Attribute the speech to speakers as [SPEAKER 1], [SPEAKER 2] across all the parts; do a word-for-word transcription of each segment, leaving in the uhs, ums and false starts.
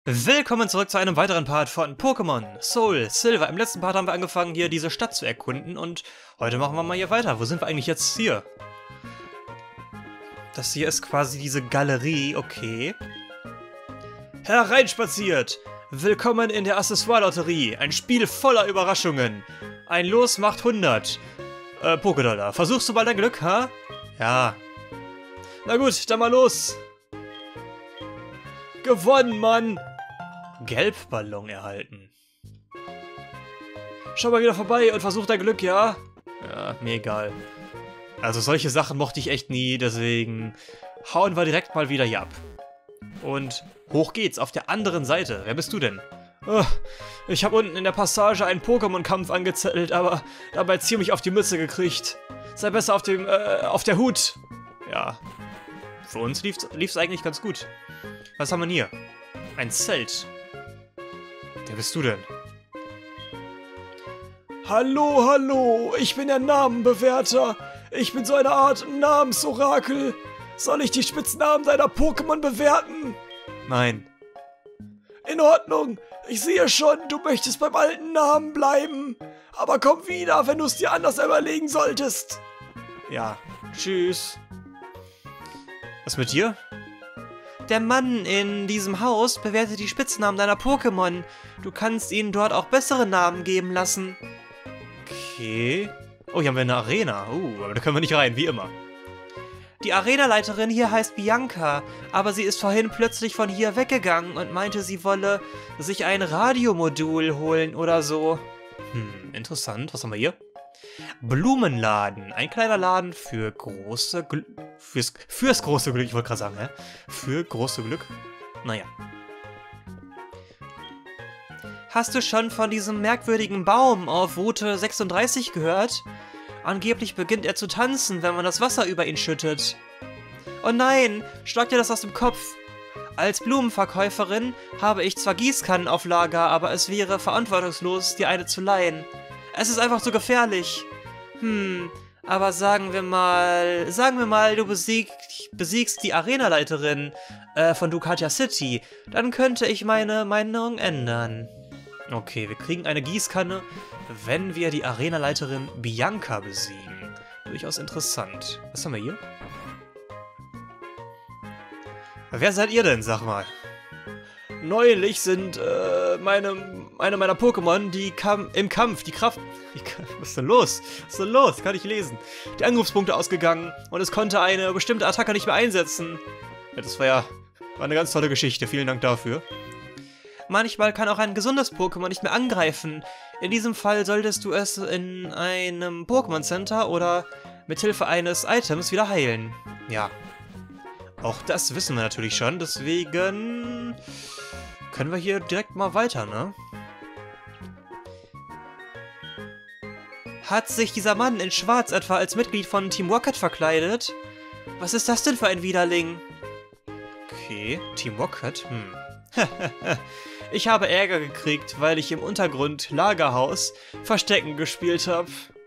[SPEAKER 1] Willkommen zurück zu einem weiteren Part von Pokémon Soul Silver. Im letzten Part haben wir angefangen, hier diese Stadt zu erkunden und heute machen wir mal hier weiter. Wo sind wir eigentlich jetzt hier? Das hier ist quasi diese Galerie, okay. Hereinspaziert! Willkommen in der Accessoire-Lotterie. Ein Spiel voller Überraschungen. Ein Los macht hundert. Äh, Pokédollar. Versuchst du mal dein Glück, ha? Ja. Na gut, dann mal los. Gewonnen, Mann! Gelbballon erhalten. Schau mal wieder vorbei und versuch dein Glück, ja? Ja, mir egal. Also solche Sachen mochte ich echt nie, deswegen hauen wir direkt mal wieder hier ab. Und hoch geht's, auf der anderen Seite. Wer bist du denn? Oh, ich habe unten in der Passage einen Pokémon-Kampf angezettelt, aber dabei ziemlich auf die Mütze gekriegt. Sei besser auf dem, äh, auf der Hut. Ja, für uns lief's, lief's eigentlich ganz gut. Was haben wir hier? Ein Zelt. Wer bist du denn? Hallo, hallo, ich bin der Namenbewerter. Ich bin so eine Art Namensorakel. Soll ich die Spitznamen deiner Pokémon bewerten? Nein. In Ordnung. Ich sehe schon, du möchtest beim alten Namen bleiben. Aber komm wieder, wenn du es dir anders überlegen solltest. Ja, tschüss. Was mit dir? Der Mann in diesem Haus bewertet die Spitznamen deiner Pokémon. Du kannst ihnen dort auch bessere Namen geben lassen. Okay. Oh, hier haben wir eine Arena. Uh, aber da können wir nicht rein, wie immer. Die Arenaleiterin hier heißt Bianca, aber sie ist vorhin plötzlich von hier weggegangen und meinte, sie wolle sich ein Radiomodul holen oder so. Hm, interessant. Was haben wir hier? Blumenladen. Ein kleiner Laden für große Glück. Fürs, fürs große Glück, ich wollte gerade sagen, hä? Für große Glück. Naja. Hast du schon von diesem merkwürdigen Baum auf Route sechsunddreißig gehört? Angeblich beginnt er zu tanzen, wenn man das Wasser über ihn schüttet. Oh nein, schlag dir das aus dem Kopf. Als Blumenverkäuferin habe ich zwar Gießkannen auf Lager, aber es wäre verantwortungslos, dir eine zu leihen. Es ist einfach zu gefährlich. Hm, aber sagen wir mal, sagen wir mal, du besieg, besiegst die Arenaleiterin äh, von Ducatia City, dann könnte ich meine Meinung ändern. Okay, wir kriegen eine Gießkanne, wenn wir die Arenaleiterin Bianca besiegen. Durchaus interessant. Was haben wir hier? Wer seid ihr denn, sag mal? Neulich sind äh, meine, eine meiner Pokémon, die kam im Kampf, die Kraft... Die, was ist denn los? Was ist denn los? Kann ich lesen. Die Angriffspunkte ausgegangen und es konnte eine bestimmte Attacke nicht mehr einsetzen. Ja, das war ja war eine ganz tolle Geschichte. Vielen Dank dafür. Manchmal kann auch ein gesundes Pokémon nicht mehr angreifen. In diesem Fall solltest du es in einem Pokémon Center oder mithilfe eines Items wieder heilen. Ja. Auch das wissen wir natürlich schon, deswegen können wir hier direkt mal weiter, ne? Hat sich dieser Mann in Schwarz etwa als Mitglied von Team Rocket verkleidet? Was ist das denn für ein Widerling? Okay, Team Rocket, hm. Ich habe Ärger gekriegt, weil ich im Untergrund Lagerhaus Verstecken gespielt habe.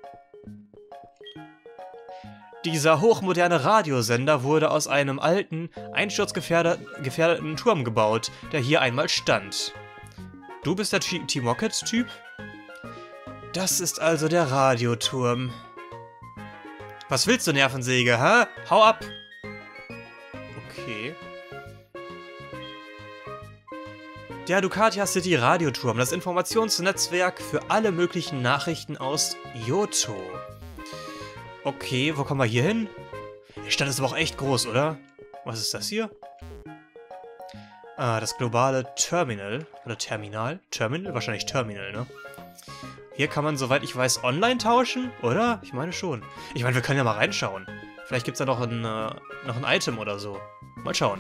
[SPEAKER 1] Dieser hochmoderne Radiosender wurde aus einem alten, einsturzgefährdeten Turm gebaut, der hier einmal stand. Du bist der Team Rocket-Typ? Das ist also der Radioturm. Was willst du, Nervensäge, hä? Hau ab! Okay. Der Ducatia City Radioturm, das Informationsnetzwerk für alle möglichen Nachrichten aus Johto. Okay, wo kommen wir hier hin? Die Stadt ist aber auch echt groß, oder? Was ist das hier? Ah, das globale Terminal. Oder Terminal? Terminal? Wahrscheinlich Terminal, ne? Hier kann man, soweit ich weiß, online tauschen, oder? Ich meine schon. Ich meine, wir können ja mal reinschauen. Vielleicht gibt es da noch ein, äh, noch ein Item oder so. Mal schauen.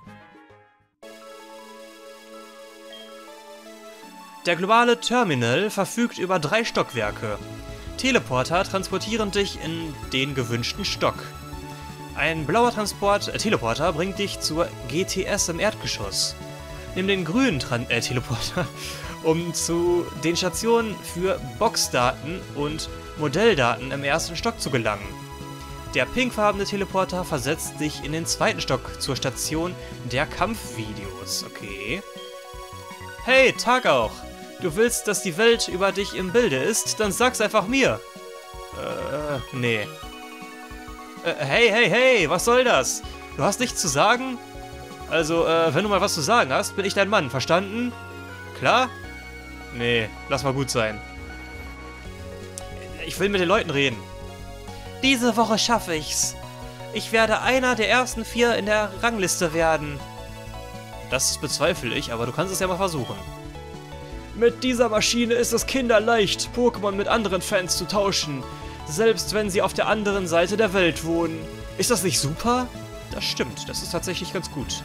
[SPEAKER 1] Der globale Terminal verfügt über drei Stockwerke. Teleporter transportieren dich in den gewünschten Stock. Ein blauer Transport äh, Teleporter bringt dich zur G T S im Erdgeschoss. Nimm den grünen Tran äh, Teleporter, um zu den Stationen für Boxdaten und Modelldaten im ersten Stock zu gelangen. Der pinkfarbene Teleporter versetzt dich in den zweiten Stock zur Station der Kampfvideos. Okay.
[SPEAKER 2] Hey, Tag auch. Du willst, dass die Welt über dich im Bilde ist? Dann sag's einfach mir. Äh, nee. Äh, hey, hey, hey, was soll das? Du hast nichts zu sagen? Also, äh, wenn du mal was zu sagen hast, bin ich dein Mann, verstanden? Klar? Nee, lass mal gut sein. Ich will mit den Leuten reden. Diese Woche schaffe ich's. Ich werde einer der ersten vier in der Rangliste werden. Das bezweifle ich, aber du kannst es ja mal versuchen.
[SPEAKER 1] Mit dieser Maschine ist es kinderleicht, Pokémon mit anderen Fans zu tauschen. Selbst wenn sie auf der anderen Seite der Welt wohnen. Ist das nicht super?
[SPEAKER 2] Das stimmt, das ist tatsächlich ganz gut.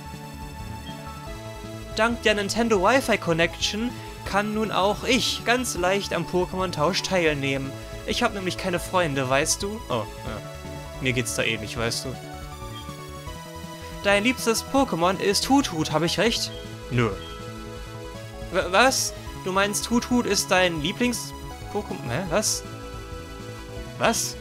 [SPEAKER 2] Dank der Nintendo Wi-Fi Connection kann nun auch ich ganz leicht am Pokémon-Tausch teilnehmen. Ich habe nämlich keine Freunde, weißt du? Oh, ja. Mir geht's da ähnlich, weißt du. Dein liebstes Pokémon ist Hut-Hut, habe ich recht? Nö. W was? Du meinst Hut-Hut ist dein Lieblings-Pokémon? Hä? Was? Was?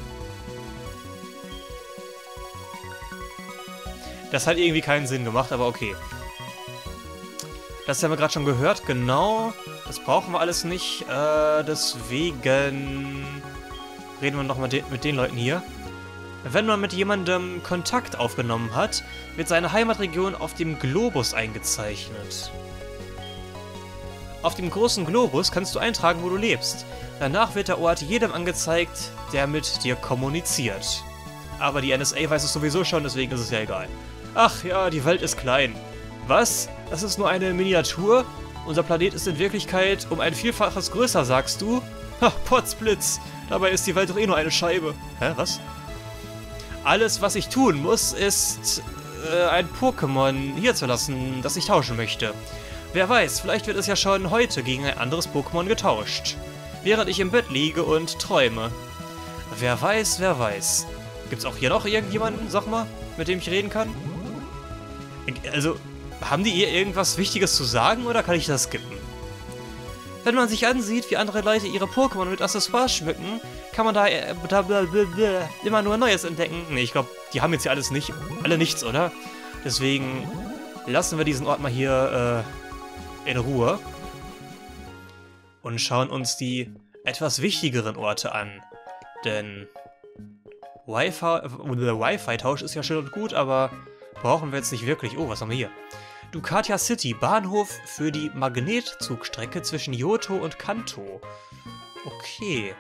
[SPEAKER 2] Das hat irgendwie keinen Sinn gemacht, aber okay. Das haben wir gerade schon gehört, genau. Das brauchen wir alles nicht. Äh, deswegen reden wir nochmal de mit den Leuten hier. Wenn man mit jemandem Kontakt aufgenommen hat, wird seine Heimatregion auf dem Globus eingezeichnet. Auf dem großen Globus kannst du eintragen, wo du lebst. Danach wird der Ort jedem angezeigt, der mit dir kommuniziert. Aber die N S A weiß es sowieso schon, deswegen ist es ja egal. Ach ja, die Welt ist klein. Was? Das ist nur eine Miniatur? Unser Planet ist in Wirklichkeit um ein Vielfaches größer, sagst du? Ha, Potzblitz! Dabei ist die Welt doch eh nur eine Scheibe. Hä, was? Alles, was ich tun muss, ist äh, ein Pokémon hier zu lassen, das ich tauschen möchte. Wer weiß, vielleicht wird es ja schon heute gegen ein anderes Pokémon getauscht. Während ich im Bett liege und träume. Wer weiß, wer weiß. Gibt's auch hier noch irgendjemanden, sag mal, mit dem ich reden kann? Also, haben die ihr irgendwas Wichtiges zu sagen oder kann ich das skippen? Wenn man sich ansieht, wie andere Leute ihre Pokémon mit Accessoires schmücken, kann man da, äh, da blablabla, immer nur Neues entdecken. Ne, ich glaube, die haben jetzt hier alles nicht, alle nichts, oder? Deswegen lassen wir diesen Ort mal hier äh, in Ruhe und schauen uns die etwas wichtigeren Orte an. Denn Wi-Fi-Tausch ist ja schön und gut, aber brauchen wir jetzt nicht wirklich. Oh, was haben wir hier? Ducatia City, Bahnhof für die Magnetzugstrecke zwischen Johto und Kanto. Okay.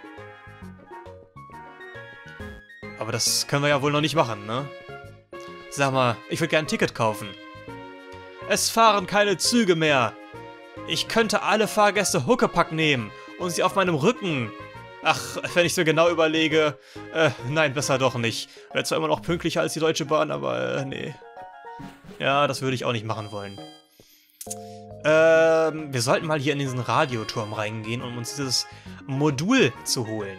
[SPEAKER 2] Aber das können wir ja wohl noch nicht machen, ne? Sag mal, ich würde gerne ein Ticket kaufen. Es fahren keine Züge mehr. Ich könnte alle Fahrgäste Huckepack nehmen und sie auf meinem Rücken. Ach, wenn ich so genau überlege, äh, nein, besser doch nicht. Wäre zwar immer noch pünktlicher als die Deutsche Bahn, aber äh, nee. Ja, das würde ich auch nicht machen wollen. Ähm, wir sollten mal hier in diesen Radioturm reingehen, um uns dieses Modul zu holen.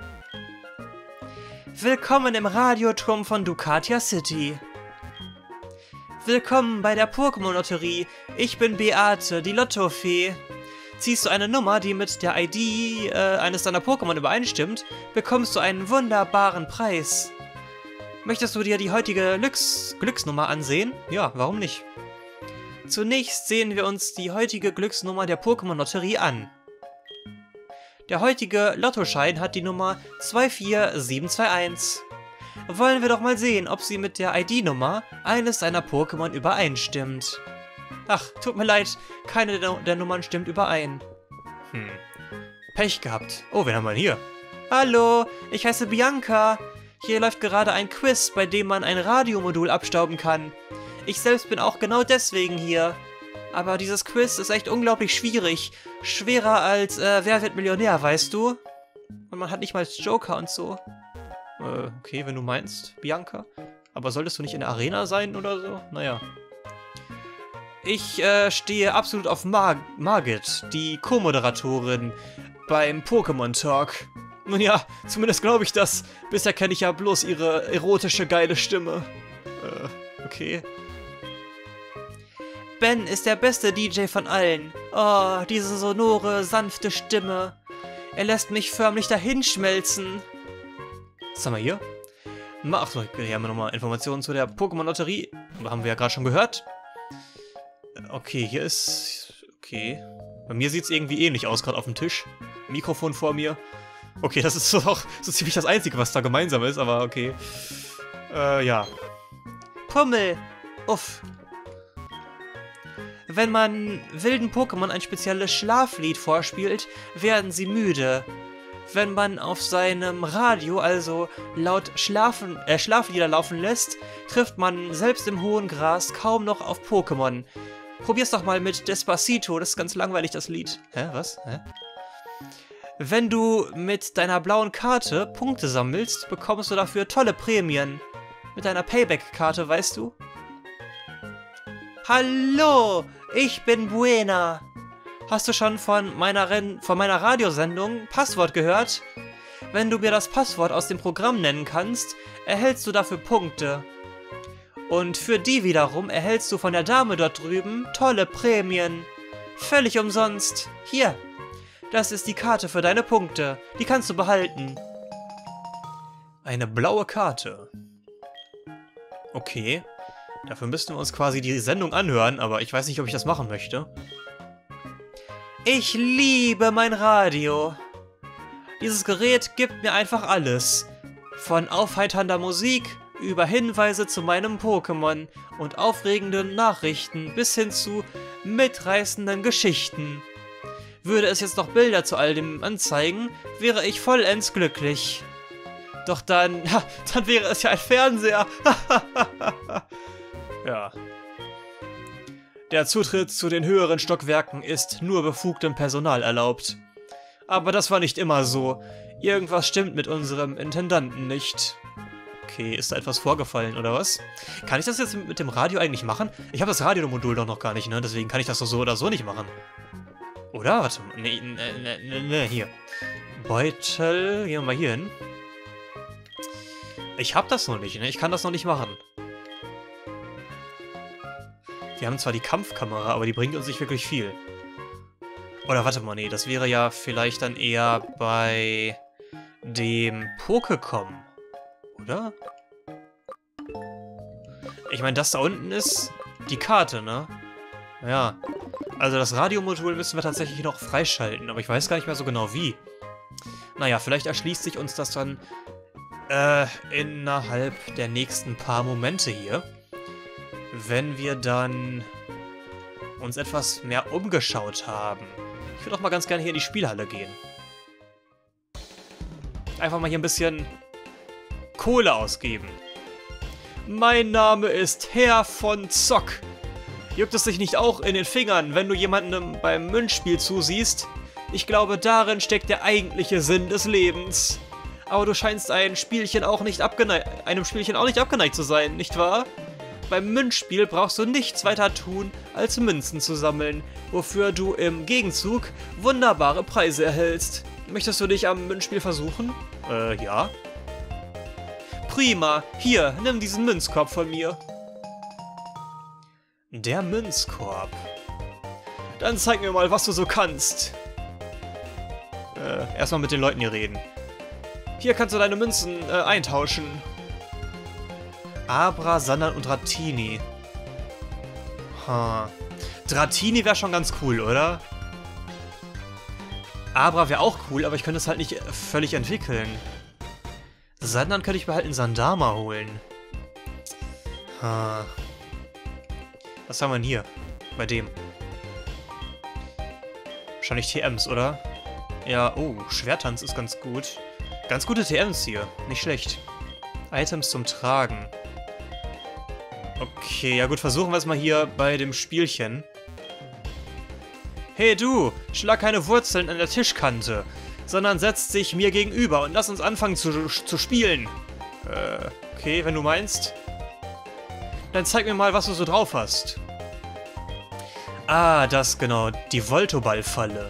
[SPEAKER 2] Willkommen im Radioturm von Ducatia City. Willkommen bei der Pokémon-Lotterie. Ich bin Beate, die Lottofee. Ziehst du eine Nummer, die mit der I D äh, eines deiner Pokémon übereinstimmt, bekommst du einen wunderbaren Preis. Möchtest du dir die heutige Glücks Glücksnummer ansehen? Ja, warum nicht? Zunächst sehen wir uns die heutige Glücksnummer der Pokémon-Lotterie an. Der heutige Lottoschein hat die Nummer zwei vier sieben zwei eins. Wollen wir doch mal sehen, ob sie mit der I D-Nummer eines deiner Pokémon übereinstimmt. Ach, tut mir leid, keine der, der Nummern stimmt überein. Hm, Pech gehabt. Oh, wen haben wir denn hier? Hallo, ich heiße Bianca. Hier läuft gerade ein Quiz, bei dem man ein Radiomodul abstauben kann. Ich selbst bin auch genau deswegen hier. Aber dieses Quiz ist echt unglaublich schwierig. Schwerer als äh, Wer wird Millionär, weißt du? Und man hat nicht mal Joker und so. Äh, okay, wenn du meinst, Bianca. Aber solltest du nicht in der Arena sein oder so? Naja. Ich äh, stehe absolut auf Mar Margit, die Co-Moderatorin beim Pokémon Talk. Nun ja, zumindest glaube ich das. Bisher kenne ich ja bloß ihre erotische, geile Stimme. Äh, okay. Ben ist der beste D J von allen. Oh, diese sonore, sanfte Stimme. Er lässt mich förmlich dahinschmelzen. Was haben wir hier? Achso, hier haben wir nochmal Informationen zu der Pokémon-Lotterie. Haben wir ja gerade schon gehört. Okay, hier ist... Okay. Bei mir sieht es irgendwie ähnlich aus, gerade auf dem Tisch. Mikrofon vor mir. Okay, das ist doch so ziemlich das Einzige, was da gemeinsam ist, aber okay. Äh, ja. Pummel! Uff. Wenn man wilden Pokémon ein spezielles Schlaflied vorspielt, werden sie müde. Wenn man auf seinem Radio also laut Schlafen, äh, Schlaflieder laufen lässt, trifft man selbst im hohen Gras kaum noch auf Pokémon. Probier's doch mal mit Despacito, das ist ganz langweilig, das Lied. Hä, was? Hä? Wenn du mit deiner blauen Karte Punkte sammelst, bekommst du dafür tolle Prämien. Mit deiner Payback-Karte, weißt du? Hallo, ich bin Buena. Hast du schon von meiner, Ren von meiner Radiosendung Passwort gehört? Wenn du mir das Passwort aus dem Programm nennen kannst, erhältst du dafür Punkte. Und für die wiederum erhältst du von der Dame dort drüben tolle Prämien. Völlig umsonst. Hier, das ist die Karte für deine Punkte. Die kannst du behalten. Eine blaue Karte. Okay. Dafür müssten wir uns quasi die Sendung anhören, aber ich weiß nicht, ob ich das machen möchte. Ich liebe mein Radio. Dieses Gerät gibt mir einfach alles. Von aufheiternder Musik über Hinweise zu meinem Pokémon und aufregenden Nachrichten bis hin zu mitreißenden Geschichten. Würde es jetzt noch Bilder zu all dem anzeigen, wäre ich vollends glücklich. Doch dann, ha, dann wäre es ja ein Fernseher. Ja. Der Zutritt zu den höheren Stockwerken ist nur befugtem Personal erlaubt. Aber das war nicht immer so. Irgendwas stimmt mit unserem Intendanten nicht. Okay, ist da etwas vorgefallen, oder was? Kann ich das jetzt mit dem Radio eigentlich machen? Ich habe das Radiomodul doch noch gar nicht, ne? Deswegen kann ich das doch so oder so nicht machen. Oder? Warte mal. Nee, nee, nee, nee, nee, hier. Beutel. Gehen wir mal hier hin. Ich habe das noch nicht, ne? Ich kann das noch nicht machen. Wir haben zwar die Kampfkamera, aber die bringt uns nicht wirklich viel. Oder warte mal, nee, das wäre ja vielleicht dann eher bei dem Pokécom, oder? Ich meine, das da unten ist die Karte, ne? Ja. Also das Radiomodul müssen wir tatsächlich noch freischalten, aber ich weiß gar nicht mehr so genau wie. Naja, vielleicht erschließt sich uns das dann äh, innerhalb der nächsten paar Momente hier. Wenn wir dann uns etwas mehr umgeschaut haben. Ich würde auch mal ganz gerne hier in die Spielhalle gehen. Einfach mal hier ein bisschen Kohle ausgeben. Mein Name ist Herr von Zock. Juckt es dich nicht auch in den Fingern, wenn du jemandem beim Münzspiel zusiehst? Ich glaube, darin steckt der eigentliche Sinn des Lebens. Aber du scheinst ein Spielchen auch nicht abgeneigt, einem Spielchen auch nicht abgeneigt zu sein, nicht wahr? Beim Münzspiel brauchst du nichts weiter tun, als Münzen zu sammeln, wofür du im Gegenzug wunderbare Preise erhältst. Möchtest du dich am Münzspiel versuchen? Äh, ja. Prima. Hier, nimm diesen Münzkorb von mir. Der Münzkorb. Dann zeig mir mal, was du so kannst. Äh, erstmal mit den Leuten hier reden. Hier kannst du deine Münzen äh, eintauschen. Abra, Sandern und Dratini. Ha. Dratini wäre schon ganz cool, oder? Abra wäre auch cool, aber ich könnte es halt nicht völlig entwickeln. Sandern könnte ich mir halt in Sandama holen. Ha. Was haben wir denn hier? Bei dem. Wahrscheinlich T Ms, oder? Ja, oh, Schwertanz ist ganz gut. Ganz gute T Ms hier. Nicht schlecht. Items zum Tragen. Okay, ja gut, versuchen wir es mal hier bei dem Spielchen. Hey du, schlag keine Wurzeln an der Tischkante, sondern setz dich mir gegenüber und lass uns anfangen zu, zu spielen. Äh, okay, wenn du meinst. Dann zeig mir mal, was du so drauf hast. Ah, das genau, die Voltoball-Falle.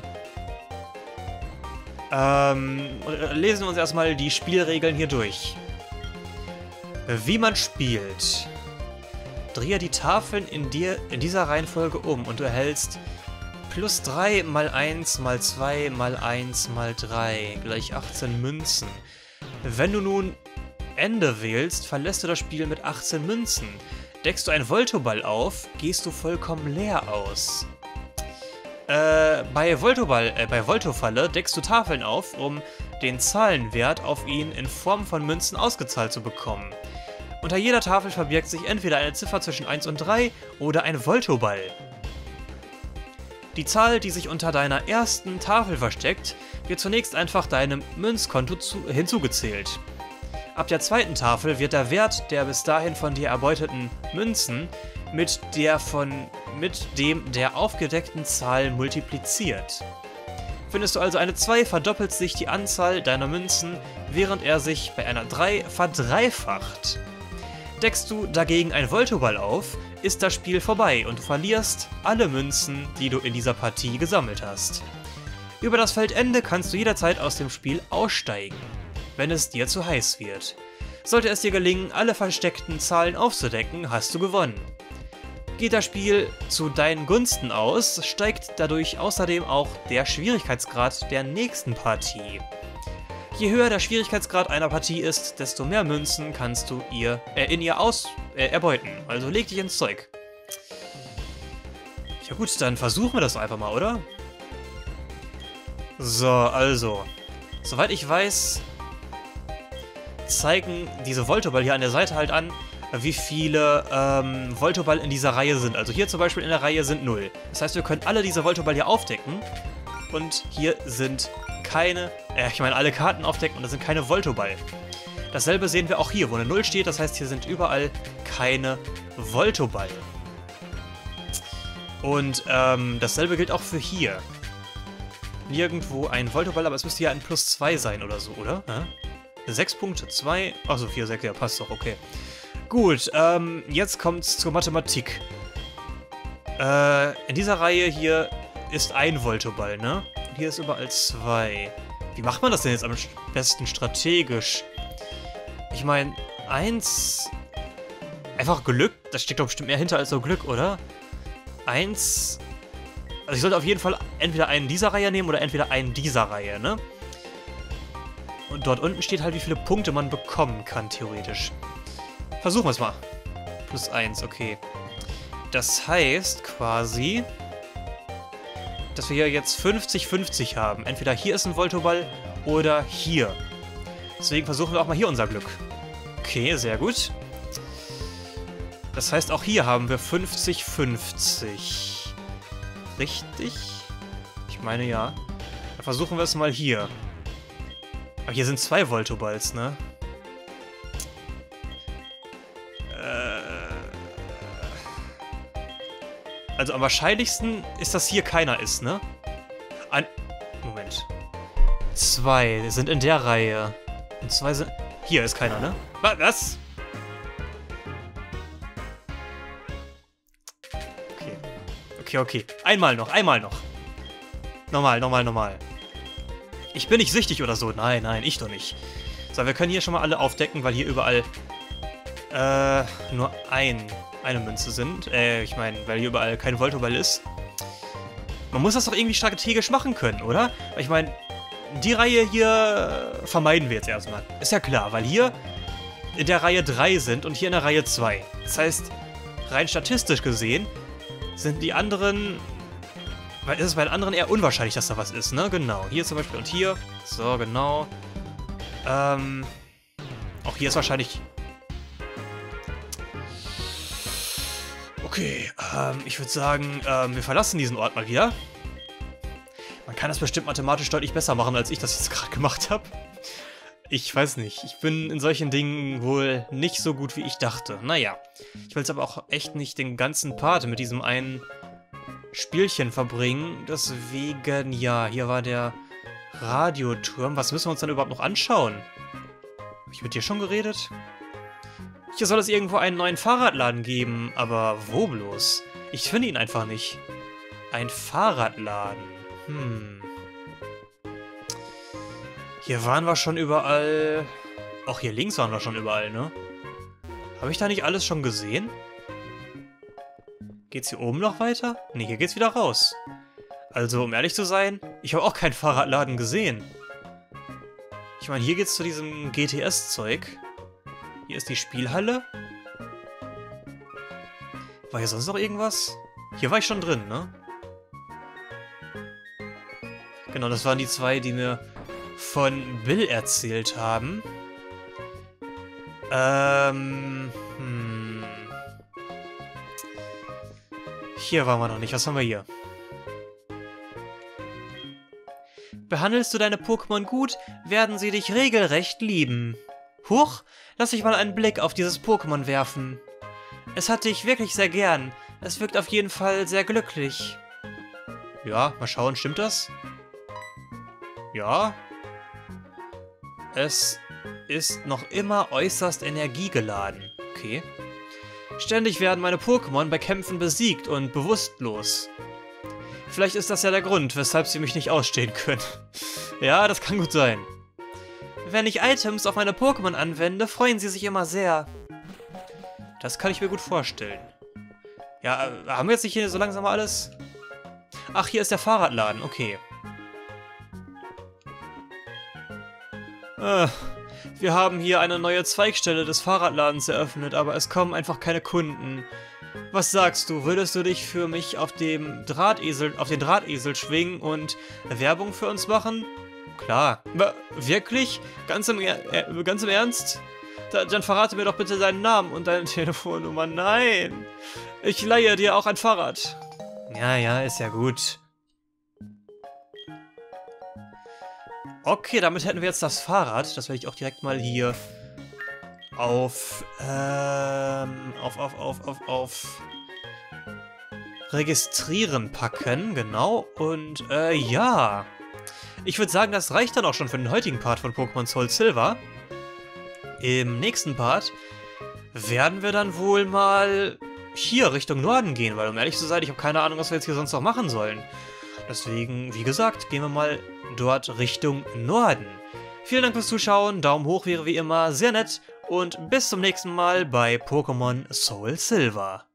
[SPEAKER 2] Ähm, lesen wir uns erstmal die Spielregeln hier durch. Wie man spielt. Drehe die Tafeln in, dir, in dieser Reihenfolge um und du erhältst plus drei mal eins mal zwei mal eins mal drei gleich achtzehn Münzen. Wenn du nun Ende wählst, verlässt du das Spiel mit achtzehn Münzen. Deckst du einen Voltoball auf, gehst du vollkommen leer aus. Äh, bei Voltoball, äh, bei Voltofalle deckst du Tafeln auf, um den Zahlenwert auf ihn in Form von Münzen ausgezahlt zu bekommen. Unter jeder Tafel verbirgt sich entweder eine Ziffer zwischen eins und drei oder ein Voltoball. Die Zahl, die sich unter deiner ersten Tafel versteckt, wird zunächst einfach deinem Münzkonto zu hinzugezählt. Ab der zweiten Tafel wird der Wert der bis dahin von dir erbeuteten Münzen mit der von mit dem der aufgedeckten Zahl multipliziert. Findest du also eine zwei, verdoppelt sich die Anzahl deiner Münzen, während er sich bei einer drei verdreifacht. Deckst du dagegen ein Voltoball auf, ist das Spiel vorbei und du verlierst alle Münzen, die du in dieser Partie gesammelt hast. Über das Feldende kannst du jederzeit aus dem Spiel aussteigen, wenn es dir zu heiß wird. Sollte es dir gelingen, alle versteckten Zahlen aufzudecken, hast du gewonnen. Geht das Spiel zu deinen Gunsten aus, steigt dadurch außerdem auch der Schwierigkeitsgrad der nächsten Partie. Je höher der Schwierigkeitsgrad einer Partie ist, desto mehr Münzen kannst du ihr, äh, in ihr aus, äh, erbeuten. Also leg dich ins Zeug. Ja gut, dann versuchen wir das doch einfach mal, oder? So, also. Soweit ich weiß, zeigen diese Voltoball hier an der Seite halt an, wie viele ähm, Voltoball in dieser Reihe sind. Also hier zum Beispiel in der Reihe sind null. Das heißt, wir können alle diese Voltoball hier aufdecken. Und hier sind keine, äh, ich meine alle Karten aufdecken und da sind keine Voltoball. Dasselbe sehen wir auch hier, wo eine null steht. Das heißt, hier sind überall keine Voltoball. Und ähm, dasselbe gilt auch für hier. Nirgendwo ein Voltoball, aber es müsste ja ein plus zwei sein oder so, oder? Ja? sechs Punkt zwei, achso, vier, sechs, ja, passt doch, okay. Gut, ähm, jetzt kommt's zur Mathematik. Äh, in dieser Reihe hier ist ein Voltoball, ne? Und hier ist überall zwei. Wie macht man das denn jetzt am besten strategisch? Ich meine, eins... Einfach Glück? Da steckt doch bestimmt mehr hinter als so Glück, oder? Eins... Also ich sollte auf jeden Fall entweder einen dieser Reihe nehmen oder entweder einen dieser Reihe, ne? Und dort unten steht halt, wie viele Punkte man bekommen kann, theoretisch. Versuchen wir es mal. Plus eins, okay. Das heißt quasi, dass wir hier jetzt fünfzig fünfzig haben. Entweder hier ist ein Voltoball oder hier. Deswegen versuchen wir auch mal hier unser Glück. Okay, sehr gut. Das heißt, auch hier haben wir fünfzig fünfzig. Richtig? Ich meine, ja. Dann versuchen wir es mal hier. Aber hier sind zwei Voltoballs, ne? Also am wahrscheinlichsten ist, dass hier keiner ist, ne? Ein... Moment. Zwei sind in der Reihe. Und zwei sind... Hier ist keiner, ne? Was? Okay. Okay, okay. Einmal noch, einmal noch. Normal, normal, normal. Ich bin nicht süchtig oder so. Nein, nein, ich doch nicht. So, wir können hier schon mal alle aufdecken, weil hier überall äh, nur ein... eine Münze sind. Äh, ich meine, weil hier überall kein Voltoball ist. Man muss das doch irgendwie strategisch machen können, oder? Ich meine, die Reihe hier vermeiden wir jetzt erstmal. Ist ja klar, weil hier in der Reihe drei sind und hier in der Reihe zwei. Das heißt, rein statistisch gesehen sind die anderen... Weil ist es bei den anderen eher unwahrscheinlich, dass da was ist, ne? Genau. Hier zum Beispiel und hier. So, genau. Ähm... Auch hier ist wahrscheinlich... Okay, ähm, ich würde sagen, ähm, wir verlassen diesen Ort mal wieder. Man kann das bestimmt mathematisch deutlich besser machen, als ich das jetzt gerade gemacht habe. Ich weiß nicht, ich bin in solchen Dingen wohl nicht so gut, wie ich dachte. Naja, ich will jetzt aber auch echt nicht den ganzen Part mit diesem einen Spielchen verbringen. Deswegen, ja, hier war der Radioturm. Was müssen wir uns dann überhaupt noch anschauen? Habe ich mit dir schon geredet? Hier soll es irgendwo einen neuen Fahrradladen geben, aber wo bloß? Ich finde ihn einfach nicht. Ein Fahrradladen. Hm. Hier waren wir schon überall... Auch hier links waren wir schon überall, ne? Habe ich da nicht alles schon gesehen? Geht's hier oben noch weiter? Ne, hier geht's wieder raus. Also, um ehrlich zu sein, ich habe auch keinen Fahrradladen gesehen. Ich meine, hier geht's zu diesem G T S-Zeug. Hier ist die Spielhalle. War hier sonst noch irgendwas? Hier war ich schon drin, ne? Genau, das waren die zwei, die mir von Bill erzählt haben. Ähm, hm. Hier waren wir noch nicht. Was haben wir hier? Behandelst du deine Pokémon gut, werden sie dich regelrecht lieben. Huch, lass mich mal einen Blick auf dieses Pokémon werfen. Es hat dich wirklich sehr gern. Es wirkt auf jeden Fall sehr glücklich. Ja, mal schauen, stimmt das? Ja. Es ist noch immer äußerst energiegeladen. Okay. Ständig werden meine Pokémon bei Kämpfen besiegt und bewusstlos. Vielleicht ist das ja der Grund, weshalb sie mich nicht ausstehen können. Ja, das kann gut sein. Wenn ich Items auf meine Pokémon anwende, freuen sie sich immer sehr. Das kann ich mir gut vorstellen. Ja, haben wir jetzt nicht hier so langsam mal alles? Ach, hier ist der Fahrradladen, okay. Äh, wir haben hier eine neue Zweigstelle des Fahrradladens eröffnet, aber es kommen einfach keine Kunden. Was sagst du, würdest du dich für mich auf dem Drahtesel, auf den Drahtesel schwingen und Werbung für uns machen? Klar. Aber wirklich? Ganz im, äh, ganz im Ernst? Da, dann verrate mir doch bitte deinen Namen und deine Telefonnummer. Nein! Ich leihe dir auch ein Fahrrad. Ja, ja, ist ja gut. Okay, damit hätten wir jetzt das Fahrrad. Das werde ich auch direkt mal hier auf, ähm, auf, auf, auf, auf, auf Registrieren packen, genau. Und, äh, ja. Ich würde sagen, das reicht dann auch schon für den heutigen Part von Pokémon Soul Silver. Im nächsten Part werden wir dann wohl mal hier Richtung Norden gehen, weil um ehrlich zu sein, ich habe keine Ahnung, was wir jetzt hier sonst noch machen sollen. Deswegen, wie gesagt, gehen wir mal dort Richtung Norden. Vielen Dank fürs Zuschauen, Daumen hoch wäre wie immer sehr nett und bis zum nächsten Mal bei Pokémon Soul Silver.